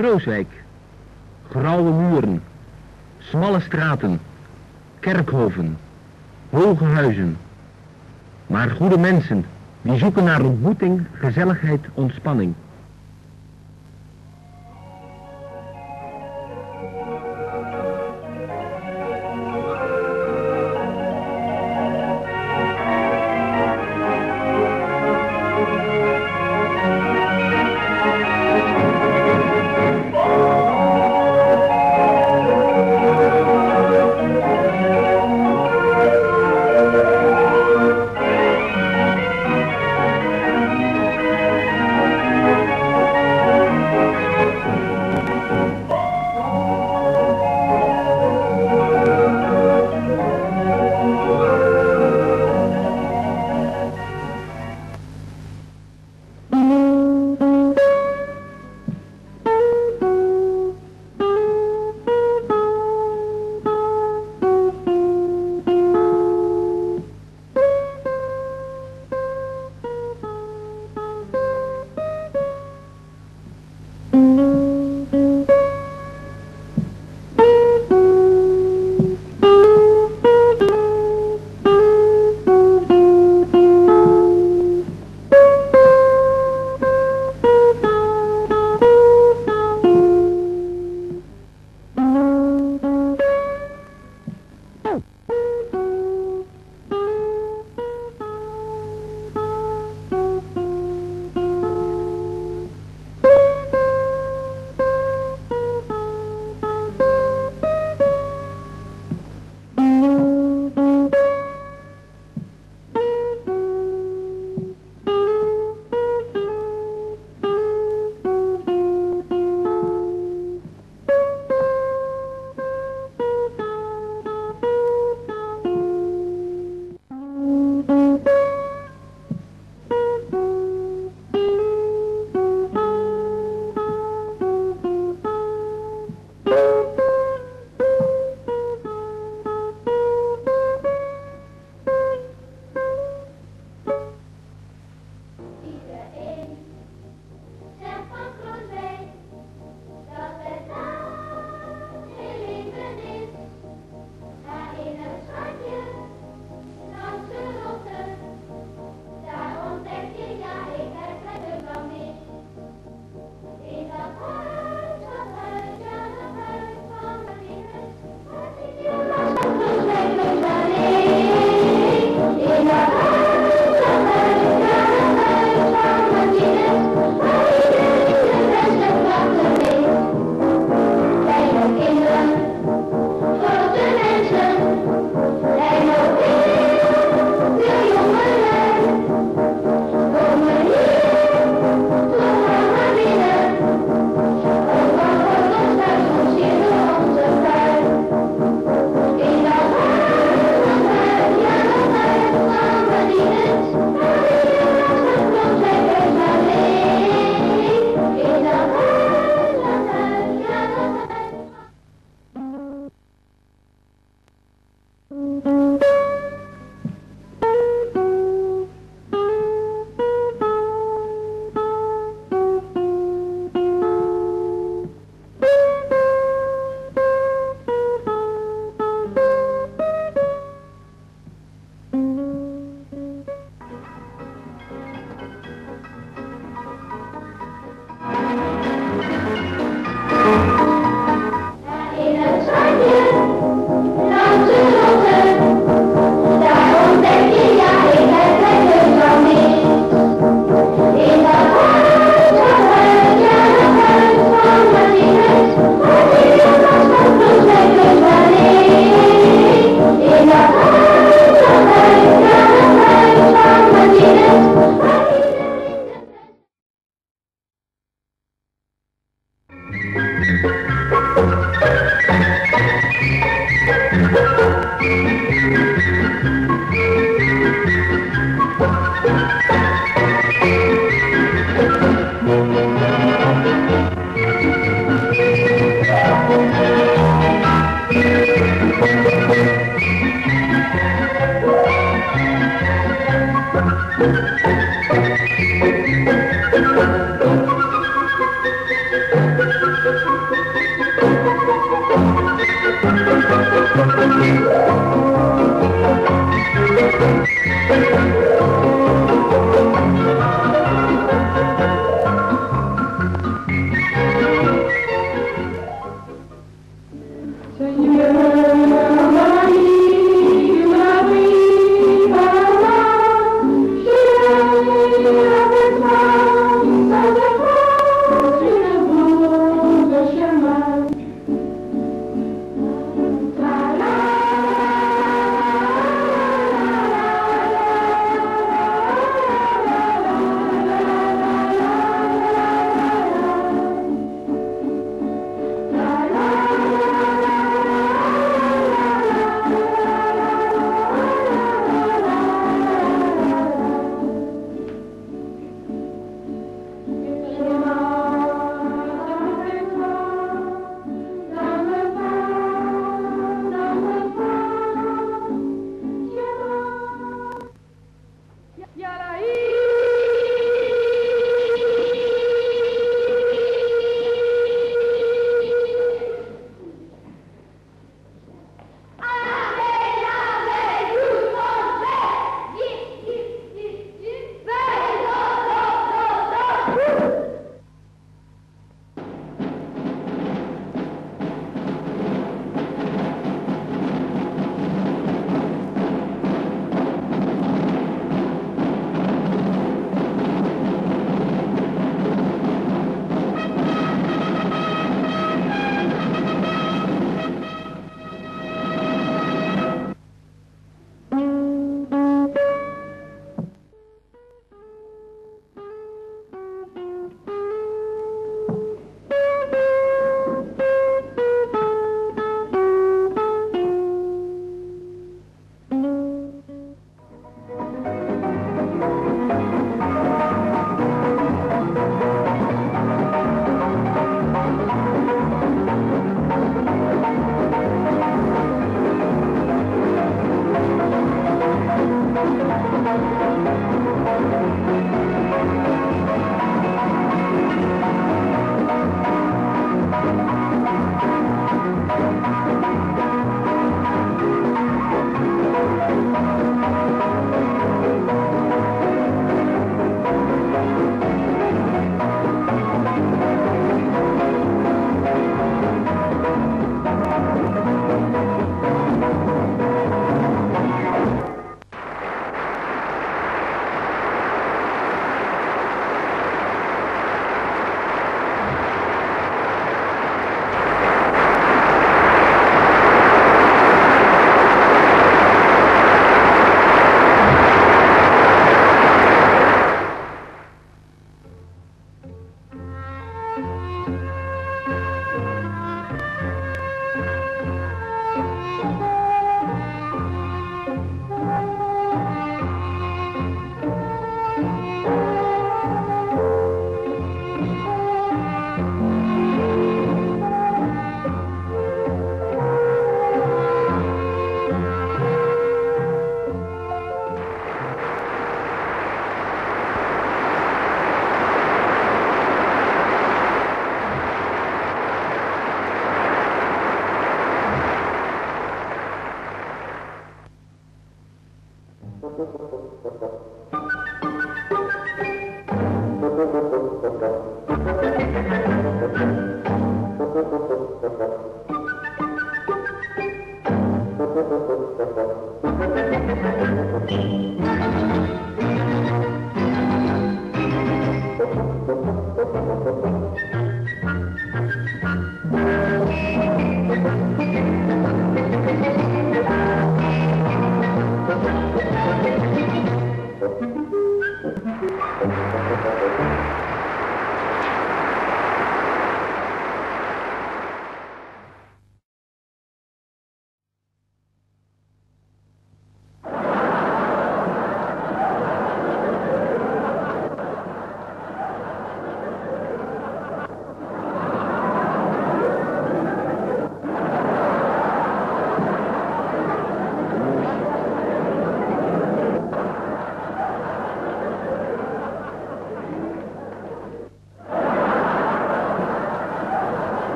Groeswijk. Grauwe muren, smalle straten, kerkhoven, hoge huizen. Maar goede mensen, die zoeken naar ontmoeting, gezelligheid, ontspanning.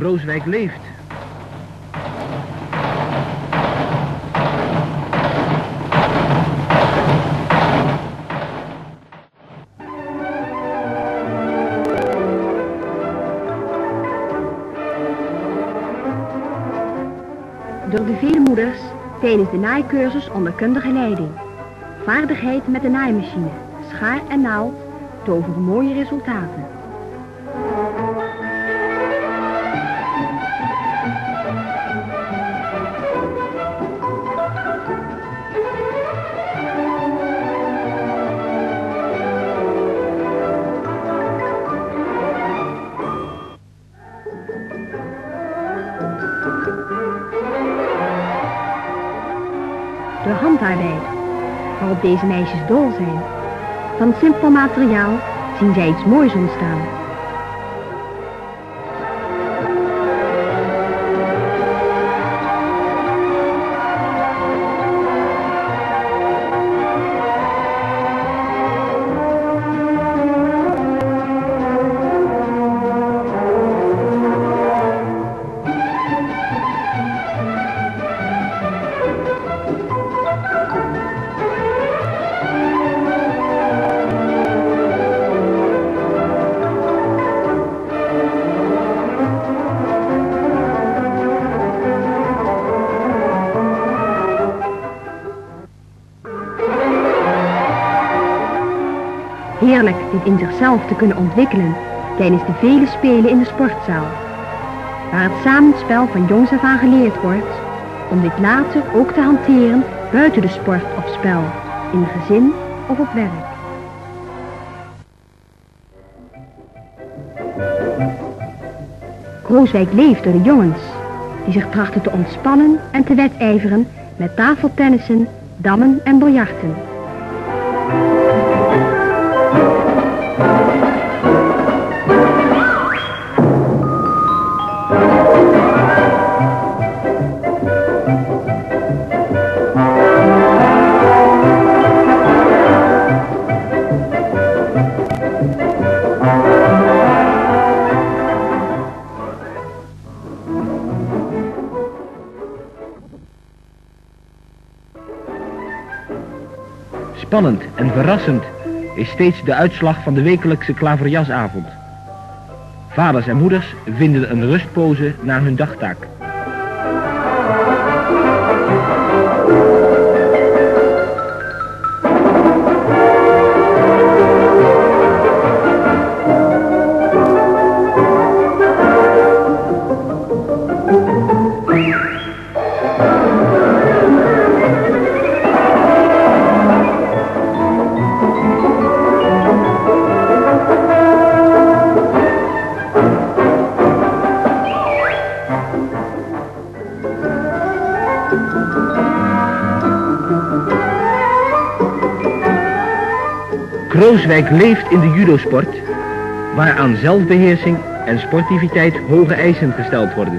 Krooswijk leeft. Door de vele moeders tijdens de naaicursus onder kundige leiding. Vaardigheid met de naaimachine, schaar en naald toveren mooie resultaten. De handarbeid, waarop deze meisjes dol zijn. Van simpel materiaal zien zij iets moois ontstaan. Heerlijk dit in zichzelf te kunnen ontwikkelen tijdens de vele spelen in de sportzaal, waar het samenspel van jongs af aan geleerd wordt, om dit later ook te hanteren buiten de sport of spel, in gezin of op werk. Krooswijk leeft door de jongens, die zich trachten te ontspannen en te wedijveren met tafeltennissen, dammen en biljarten. Spannend en verrassend is steeds de uitslag van de wekelijkse klaverjasavond. Vaders en moeders vinden een rustpoze na hun dagtaak. Krooswijk leeft in de judosport, waar aan zelfbeheersing en sportiviteit hoge eisen gesteld worden.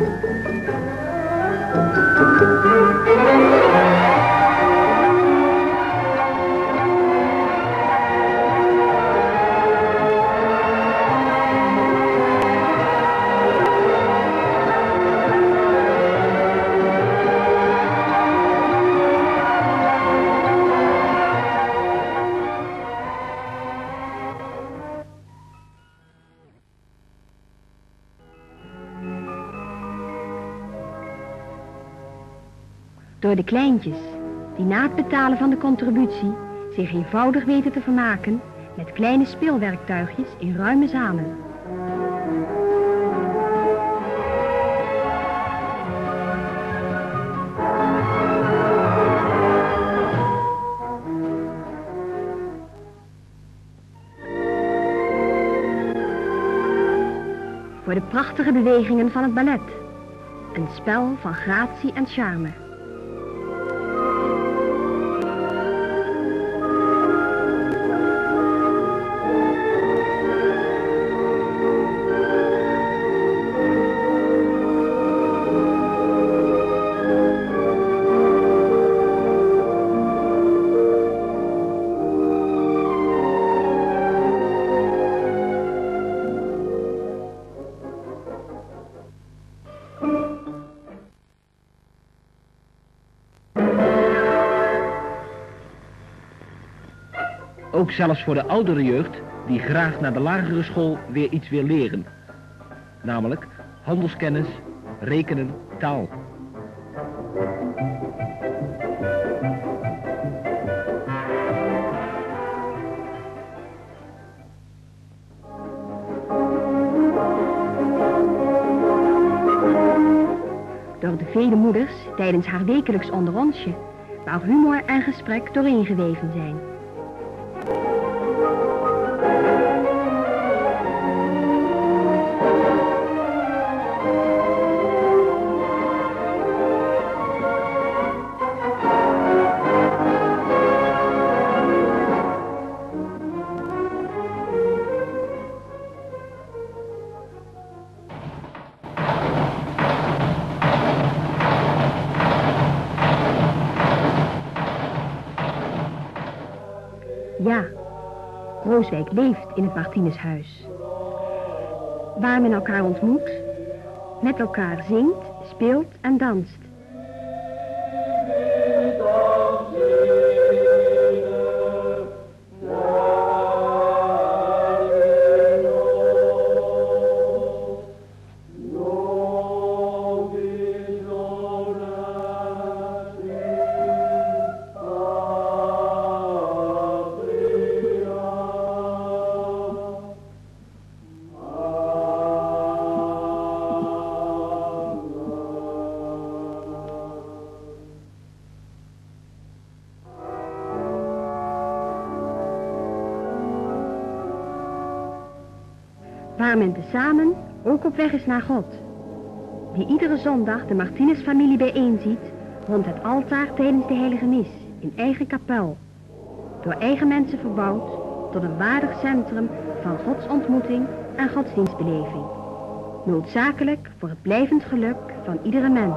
Door de kleintjes, die na het betalen van de contributie zich eenvoudig weten te vermaken met kleine speelwerktuigjes in ruime zalen. Voor de prachtige bewegingen van het ballet. Een spel van gratie en charme. Ook zelfs voor de oudere jeugd die graag naar de lagere school weer iets wil leren. Namelijk handelskennis, rekenen, taal. Door de vele moeders tijdens haar wekelijks onder onsje, waar humor en gesprek doorheen geweven zijn. Ja, Rooswijk leeft in het Martinushuis. Waar men elkaar ontmoet, met elkaar zingt, speelt en danst. Waar men tezamen ook op weg is naar God, die iedere zondag de Martinus-familie bijeenziet rond het altaar tijdens de heilige mis in eigen kapel, door eigen mensen verbouwd tot een waardig centrum van godsontmoeting en godsdienstbeleving, noodzakelijk voor het blijvend geluk van iedere mens.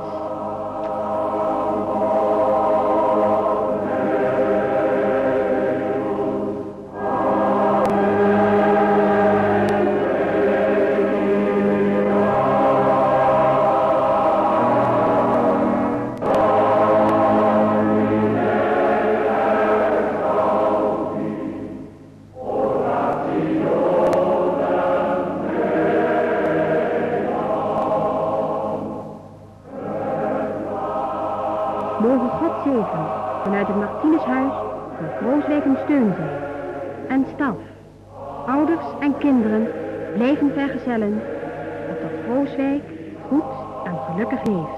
Mogen God zegen vanuit het Martinushuis voor Rooswijk een steun zijn. En staf, ouders en kinderen blijven vergezellen, opdat Rooswijk goed en gelukkig leeft.